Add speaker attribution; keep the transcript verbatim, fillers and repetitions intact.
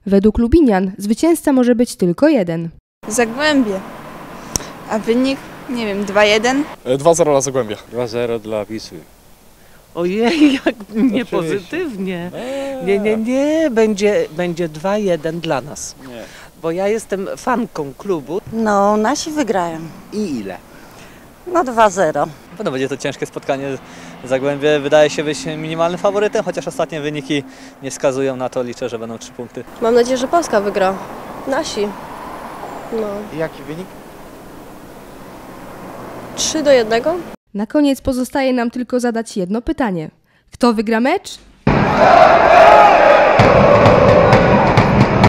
Speaker 1: Według Lubinian zwycięzca może być tylko jeden.
Speaker 2: Zagłębie. A wynik, nie wiem, dwa jeden?
Speaker 3: dwa zero dla Zagłębia.
Speaker 4: dwa zero dla Wisły.
Speaker 5: Ojej, jak nie pozytywnie. Nie, nie, nie, będzie, będzie dwa jeden dla nas.
Speaker 4: Nie.
Speaker 5: Bo ja jestem fanką klubu.
Speaker 6: No, nasi wygrają.
Speaker 4: I ile?
Speaker 6: No dwa zero.
Speaker 7: Na pewno będzie to ciężkie spotkanie. Zagłębie wydaje się być minimalnym faworytem, chociaż ostatnie wyniki nie wskazują na to. Liczę, że będą trzy punkty.
Speaker 8: Mam nadzieję, że Polska wygra. Nasi. No.
Speaker 4: Jaki wynik?
Speaker 8: trzy do jednego.
Speaker 1: Na koniec pozostaje nam tylko zadać jedno pytanie. Kto wygra mecz?